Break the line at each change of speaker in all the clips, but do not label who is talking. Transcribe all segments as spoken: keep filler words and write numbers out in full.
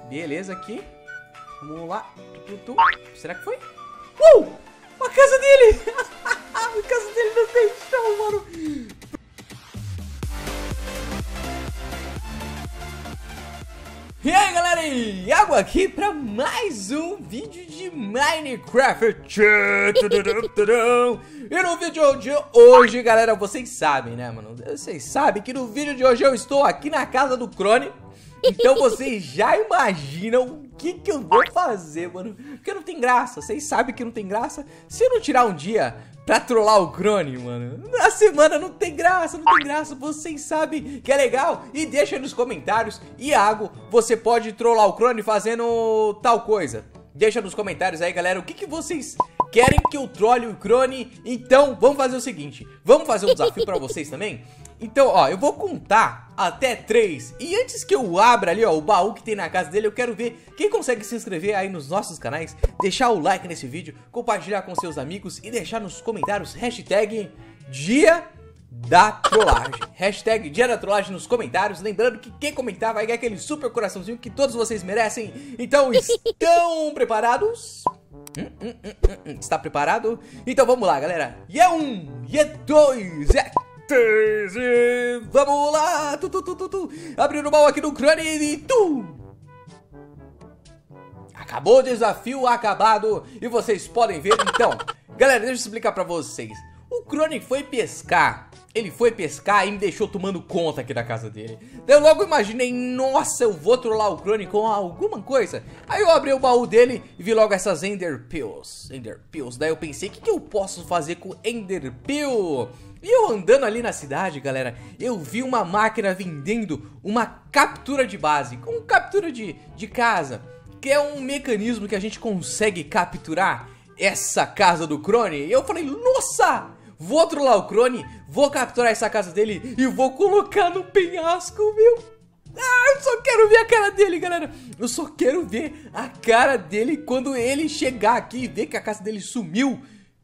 Beleza, aqui. Vamos lá. Tu, tu, tu. Será que foi? Uh! A casa dele! A casa dele não tem chão, mano. E aí, galera, Iago aqui pra mais um vídeo de Minecraft. E no vídeo de hoje, galera, vocês sabem, né, mano? Vocês sabem que no vídeo de hoje eu estou aqui na casa do Crone. Então vocês já imaginam o que que eu vou fazer, mano. Porque não tem graça, vocês sabem que não tem graça se eu não tirar um dia pra trollar o Crone, mano. Na semana não tem graça, não tem graça. Vocês sabem que é legal. E deixa aí nos comentários, Iago, você pode trollar o Crone fazendo tal coisa. Deixa nos comentários aí, galera, o que que vocês querem que eu trole o Crone. Então, vamos fazer o seguinte. Vamos fazer um desafio pra vocês também. Então, ó, eu vou contar até três. E antes que eu abra ali, ó, o baú que tem na casa dele, eu quero ver quem consegue se inscrever aí nos nossos canais, deixar o like nesse vídeo, compartilhar com seus amigos e deixar nos comentários hashtag Dia da Trollagem. Hashtag Dia da Trollagem nos comentários. Lembrando que quem comentar vai ganhar aquele super coraçãozinho que todos vocês merecem. Então, estão preparados? Hum, hum, hum, hum, hum. Está preparado? Então vamos lá, galera. E é um, e é dois, é três, e vamos lá. Tu, tu, tu, tu, tu. Abrindo o baú aqui no Crone e tu. Acabou o desafio, acabado. E vocês podem ver, então. Galera, deixa eu explicar pra vocês. O Crone foi pescar. Ele foi pescar e me deixou tomando conta aqui da casa dele. Eu logo imaginei, nossa, eu vou trollar o Crone com alguma coisa. Aí eu abri o baú dele e vi logo essas Ender Pills. Ender Pills. Daí eu pensei, o que, que eu posso fazer com Ender Pill? E eu andando ali na cidade, galera, eu vi uma máquina vendendo uma captura de base. Com captura de, de casa. Que é um mecanismo que a gente consegue capturar essa casa do Crone. E eu falei, nossa! Vou trollar o Crone, vou capturar essa casa dele e vou colocar no penhasco, meu. Ah, eu só quero ver a cara dele, galera. Eu só quero ver a cara dele quando ele chegar aqui e ver que a casa dele sumiu.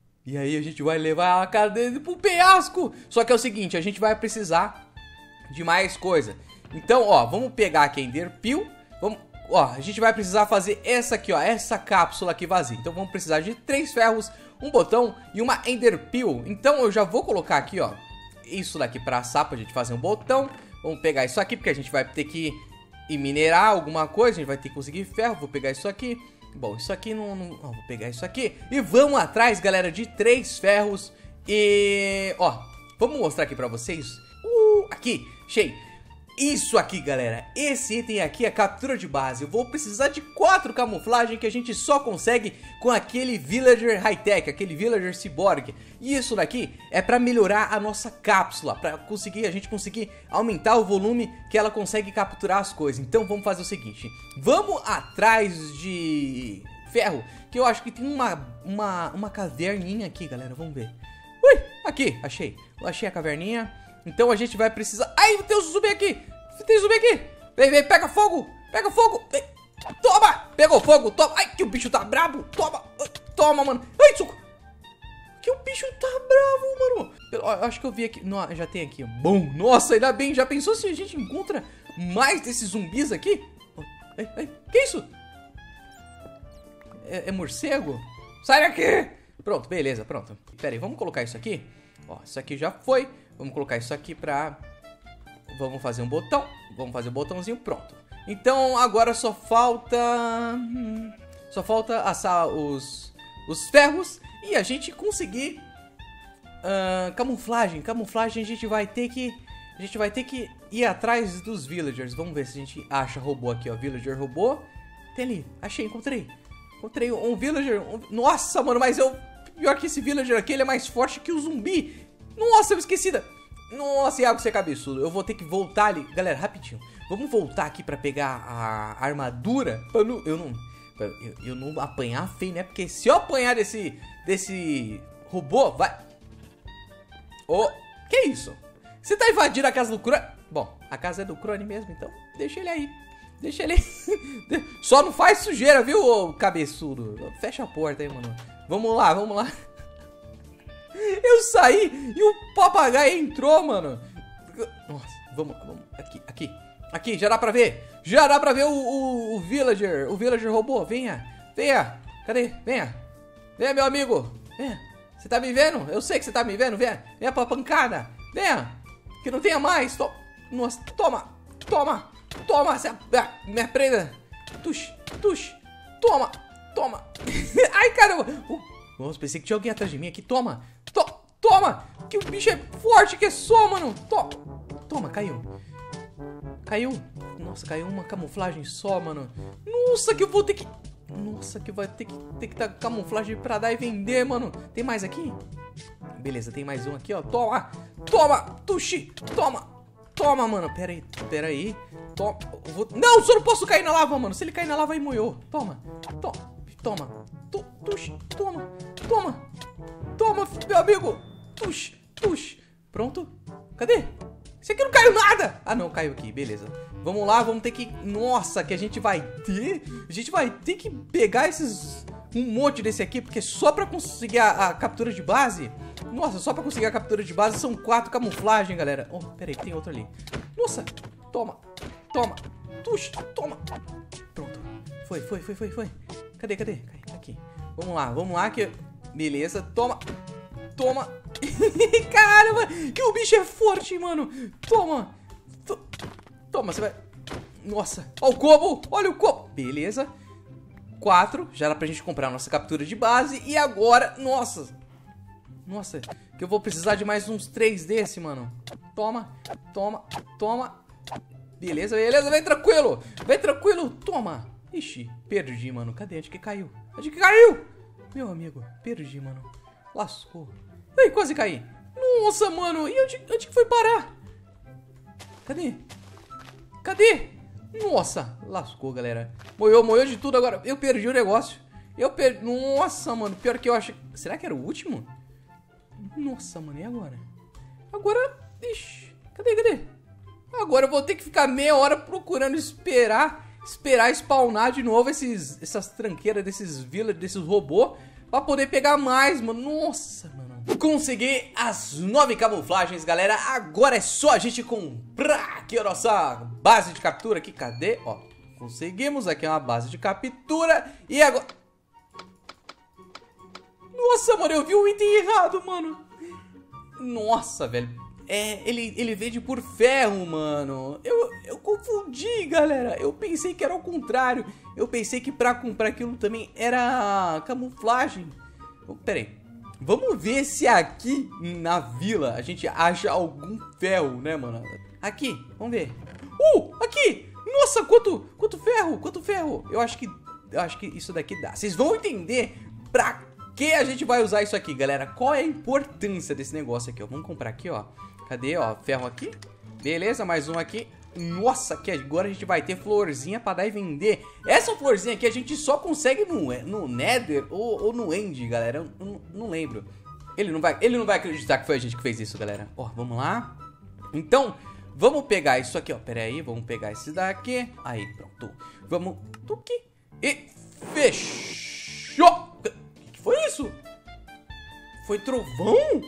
E aí a gente vai levar a cara dele pro penhasco. Só que é o seguinte, a gente vai precisar de mais coisa. Então, ó, vamos pegar aqui a Ender Pill. Vamos... Ó, a gente vai precisar fazer essa aqui, ó, essa cápsula aqui vazia. Então vamos precisar de três ferros, um botão e uma Ender Pill. Então eu já vou colocar aqui, ó, isso daqui pra assar, pra gente fazer um botão. Vamos pegar isso aqui, porque a gente vai ter que ir minerar alguma coisa. A gente vai ter que conseguir ferro, vou pegar isso aqui. Bom, isso aqui não... não ó, vou pegar isso aqui. E vamos atrás, galera, de três ferros. E... ó, vamos mostrar aqui pra vocês. Uh, aqui, cheio. Isso aqui, galera, esse item aqui é captura de base. Eu vou precisar de quatro camuflagem que a gente só consegue com aquele villager high-tech, aquele villager cyborg. E isso daqui é pra melhorar a nossa cápsula, pra conseguir, a gente conseguir aumentar o volume que ela consegue capturar as coisas. Então vamos fazer o seguinte, vamos atrás de ferro, que eu acho que tem uma, uma, uma caverninha aqui, galera, vamos ver. Ui, aqui, achei, eu achei a caverninha. Então a gente vai precisar... Ai, tem um zumbi aqui! Tem zumbi aqui! Vem, vem, pega fogo! Pega fogo! Vem. Toma! Pegou fogo! Toma! Ai, que o bicho tá brabo! Toma! Toma, mano! Ai, suco! Que o bicho tá bravo, mano! Eu acho que eu vi aqui... Não, já tem aqui. Bom, nossa, ainda bem! Já pensou se a gente encontra mais desses zumbis aqui? Ai, ai, que isso? É, é morcego? Sai daqui! Pronto, beleza, pronto. Pera aí, vamos colocar isso aqui? Ó, isso aqui já foi. Vamos colocar isso aqui pra... Vamos fazer um botão. Vamos fazer o um botãozinho, pronto. Então agora só falta... Hum, só falta assar os, os ferros e a gente conseguir... Uh, camuflagem. Camuflagem a gente vai ter que... A gente vai ter que ir atrás dos villagers. Vamos ver se a gente acha robô aqui, ó. Villager robô. Tem ali. Achei, encontrei. Encontrei um villager. Um... Nossa, mano, mas eu... Pior que esse villager aqui, ele é mais forte que o zumbi. Nossa, eu esqueci da... Nossa, Iago, você é cabeçudo. Eu vou ter que voltar ali. Galera, rapidinho. Vamos voltar aqui pra pegar a armadura. Eu não... Eu não, eu, eu não apanhar feio, né? Porque se eu apanhar desse... Desse robô, vai... Ô, oh, que isso? Você tá invadindo a casa do Crone? Bom, a casa é do Crone mesmo, então deixa ele aí. Deixa ele aí. Só não faz sujeira, viu, ô cabeçudo? Fecha a porta aí, mano. Vamos lá, vamos lá. Eu saí e o papagaio entrou, mano. Nossa, vamos, vamos, aqui, aqui. Aqui, já dá pra ver. Já dá pra ver o, o, o Villager. O Villager robô. Venha. Venha. Cadê? Venha. Venha, meu amigo. Venha. Você tá me vendo? Eu sei que você tá me vendo. Venha. Venha pra pancada. Venha. Que não tenha mais. To Nossa, toma. Toma. Toma. Você me aprenda. Tush. Tush. Toma. Toma. Ai, caramba. Uh, nossa, pensei que tinha alguém atrás de mim aqui. Toma. To Toma. Que o bicho é forte que é só, mano. To Toma, caiu. Caiu. Nossa, caiu uma camuflagem só, mano. Nossa, que eu vou ter que... Nossa, que vai ter que ter que dar camuflagem pra dar e vender, mano. Tem mais aqui? Beleza, tem mais um aqui, ó. Toma. Toma. Tuxi. Toma. Toma, mano. Pera aí. Pera aí. Toma. Vou... Não, só não posso cair na lava, mano. Se ele cair na lava, aí moiou. Toma. Toma. Toma. Tu, tuxi. Toma. Toma. Toma, meu amigo. Tuxi. Tuxi. Pronto. Cadê? Isso aqui não caiu nada. Ah, não. Caiu aqui. Beleza. Vamos lá. Vamos ter que... Nossa, que a gente vai ter... A gente vai ter que pegar esses... Um monte desse aqui. Porque só pra conseguir a, a captura de base... Nossa, só pra conseguir a captura de base são quatro camuflagem, galera. Oh, pera aí, tem outro ali. Nossa. Toma. Toma. Tuxa. Toma. Pronto. Foi, foi, foi, foi, foi. Cadê, cadê? Aqui. Vamos lá, vamos lá que... Beleza. Toma. Toma. Caramba, que o bicho é forte, mano. Toma. T Toma, você vai... Nossa. Ó o combo. Olha o combo. Beleza. Quatro. Já dá pra gente comprar a nossa captura de base. E agora... Nossa. Nossa. Que eu vou precisar de mais uns três desse, mano. Toma. Toma. Toma. Beleza, beleza. Vem tranquilo. Vem tranquilo. Toma. Ixi. Perdi, mano. Cadê? Onde que caiu? Onde que caiu? Meu amigo. Perdi, mano. Lascou. Ai, quase caí. Nossa, mano. E onde, onde que foi parar? Cadê? Cadê? Nossa. Lascou, galera. Moiou, moiou de tudo agora. Eu perdi o negócio. Eu perdi... Nossa, mano. Pior que eu acho... Será que era o último? Nossa, mano. E agora? Agora... Ixi. Cadê, cadê? Agora eu vou ter que ficar meia hora procurando esperar... Esperar spawnar de novo esses, essas tranqueiras desses villagers, desses robôs. Pra poder pegar mais, mano. Nossa, mano. Consegui as nove camuflagens, galera. Agora é só a gente comprar aqui a nossa base de captura aqui. Cadê? Ó, conseguimos aqui uma base de captura. E agora... Nossa, mano, eu vi o item errado, mano. Nossa, velho. É, ele, ele vende por ferro, mano. Eu, eu confundi, galera. Eu pensei que era o contrário. Eu pensei que pra comprar aquilo também era camuflagem. Oh, pera aí. Vamos ver se aqui na vila a gente acha algum ferro, né, mano? Aqui, vamos ver. Uh, aqui. Nossa, quanto, quanto ferro, quanto ferro. Eu acho que, eu acho que isso daqui dá. Vocês vão entender pra que a gente vai usar isso aqui, galera. Qual é a importância desse negócio aqui, ó. Vamos comprar aqui, ó. Cadê, ó, ferro aqui. Beleza, mais um aqui. Nossa, que agora a gente vai ter florzinha pra dar e vender. Essa florzinha aqui a gente só consegue no, no Nether ou, ou no End, galera. Eu não, não lembro. Ele não, vai, ele não vai acreditar que foi a gente que fez isso, galera. Ó, vamos lá. Então, vamos pegar isso aqui, ó. Pera aí, vamos pegar esse daqui. Aí, pronto. Vamos... Tuque. E fechou. O que foi isso? Foi trovão?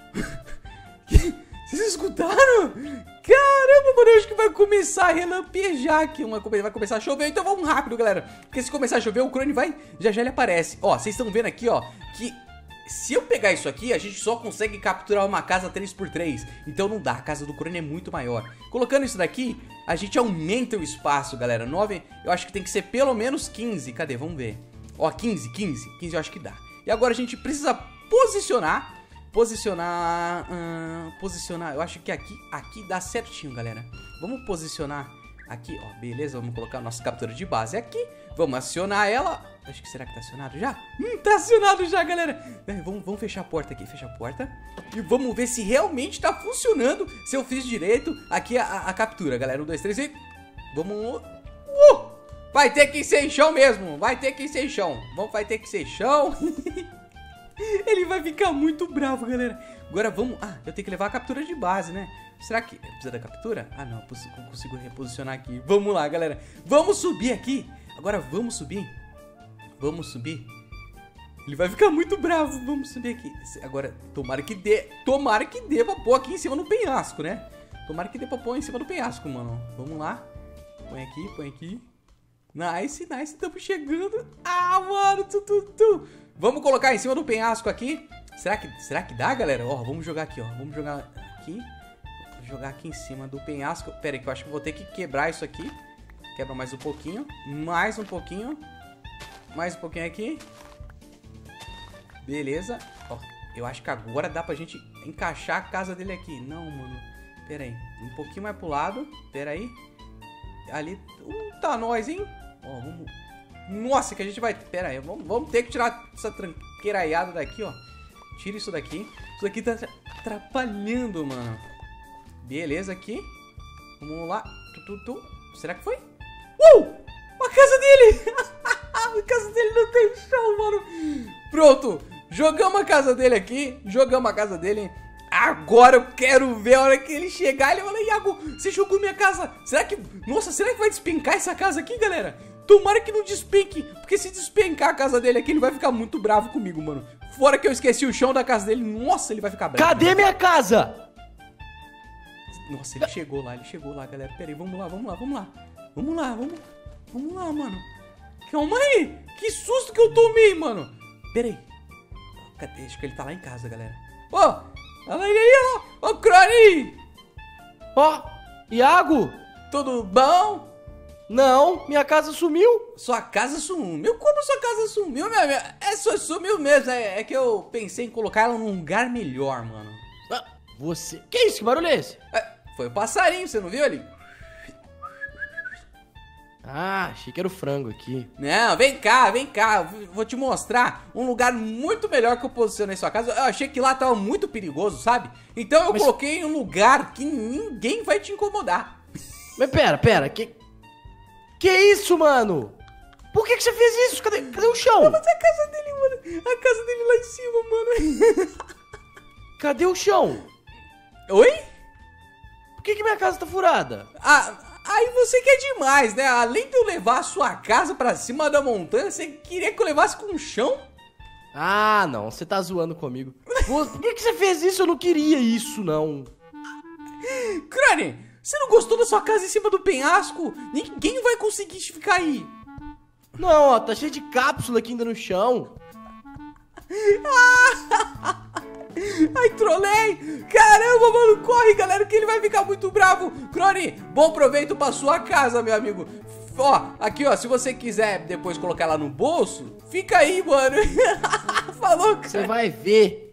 Vocês escutaram? Caramba, mano, eu acho que vai começar a relampejar aqui. Uma, vai começar a chover, então vamos rápido, galera. Porque se começar a chover, o Crone vai... Já já ele aparece. Ó, vocês estão vendo aqui, ó, que se eu pegar isso aqui, a gente só consegue capturar uma casa três por três. Então não dá, a casa do Crone é muito maior. Colocando isso daqui, a gente aumenta o espaço, galera. nove, eu acho que tem que ser pelo menos quinze. Cadê? Vamos ver. Ó, quinze, quinze. quinze eu acho que dá. E agora a gente precisa posicionar... Posicionar, hum, posicionar, eu acho que aqui, aqui dá certinho, galera. Vamos posicionar aqui, ó, beleza, vamos colocar a nossa captura de base aqui. Vamos acionar ela, acho que será que tá acionado já? Hum, tá acionado já, galera. É, vamos, vamos fechar a porta aqui, fechar a porta. E vamos ver se realmente tá funcionando, se eu fiz direito aqui a, a, a captura, galera. Um, dois, três e... Vamos... Uh! Vai ter que ser chão mesmo, vai ter que ser chão. Vamos, vai ter que ser chão. Ele vai ficar muito bravo, galera. Agora vamos... Ah, eu tenho que levar a captura de base, né? Será que precisa da captura? Ah, não. Eu consigo reposicionar aqui. Vamos lá, galera. Vamos subir aqui. Agora vamos subir. Vamos subir. Ele vai ficar muito bravo. Vamos subir aqui. Agora, tomara que dê... Tomara que dê pra pôr aqui em cima do penhasco, né? Tomara que dê pra pôr em cima do penhasco, mano. Vamos lá. Põe aqui, põe aqui. Nice, nice, estamos chegando. Ah, mano, tu, tu, tu. Vamos colocar em cima do penhasco aqui. Será que, será que dá, galera? Ó, vamos jogar aqui, ó. Vamos jogar aqui. Vou jogar aqui em cima do penhasco. Pera aí, que eu acho que vou ter que quebrar isso aqui. Quebra mais um pouquinho. Mais um pouquinho. Mais um pouquinho aqui. Beleza. Ó, eu acho que agora dá pra gente encaixar a casa dele aqui. Não, mano. Pera aí. Um pouquinho mais pro lado. Pera aí. Ali. Uh, tá nós, hein? Ó, vamos... Nossa, que a gente vai... Pera aí. Vamos, vamos ter que tirar essa tranqueiraiada daqui, ó. Tira isso daqui. Isso daqui tá atrapalhando, mano. Beleza, aqui. Vamos lá. Tu, tu, tu. Será que foi? Uh! A casa dele! A casa dele não tem chão, mano. Pronto. Jogamos a casa dele aqui. Jogamos a casa dele. Agora eu quero ver a hora que ele chegar. Ele fala, Iago, você jogou minha casa. Será que... Nossa, será que vai despencar essa casa aqui, galera? Tomara que não despenque. Porque se despencar a casa dele aqui, ele vai ficar muito bravo comigo, mano. Fora que eu esqueci o chão da casa dele. Nossa, ele vai ficar bravo.
Cadê minha casa?
Nossa, ele chegou lá, ele chegou lá, galera. Pera aí, vamos lá, vamos lá, vamos lá. Vamos lá, vamos... Vamos lá, mano. Calma aí. Que susto que eu tomei, mano. Pera aí. Cadê? Acho que ele tá lá em casa, galera. Ô, oh, olha ele aí, ó. Ô, Crony.
Ó, oh, Iago.
Tudo bom?
Não, minha casa sumiu.
Sua casa sumiu? Como sua casa sumiu, meu amigo? É, só sumiu mesmo. É, é que eu pensei em colocar ela num lugar melhor, mano.
Ah, você... Que isso? Que barulho é esse?
É, foi o passarinho, você não viu ali?
Ah, achei que era o frango aqui.
Não, vem cá, vem cá. Vou te mostrar um lugar muito melhor que eu posicionei sua casa. Eu achei que lá tava muito perigoso, sabe? Então eu
Mas...
coloquei em um lugar que ninguém vai te incomodar.
Mas pera, pera. Que... Que isso, mano? Por que que você fez isso? Cadê, cadê o chão?
Mas a casa dele, mano. A casa dele lá em cima, mano.
Cadê o chão?
Oi?
Por que que minha casa tá furada?
Ah, aí você quer demais, né? Além de eu levar a sua casa pra cima da montanha, você queria que eu levasse com o chão?
Ah, não. Você tá zoando comigo. Por que que você fez isso? Eu não queria isso, não.
Crane, você não gostou da sua casa em cima do penhasco? Ninguém vai conseguir ficar aí.
Não, ó, tá cheio de cápsula aqui ainda no chão.
Ai, trolei! Caramba, mano, corre, galera, que ele vai ficar muito bravo. Crone, bom proveito pra sua casa, meu amigo. Ó, aqui, ó, se você quiser depois colocar ela no bolso, fica aí, mano. Falou, cara.
Você vai ver.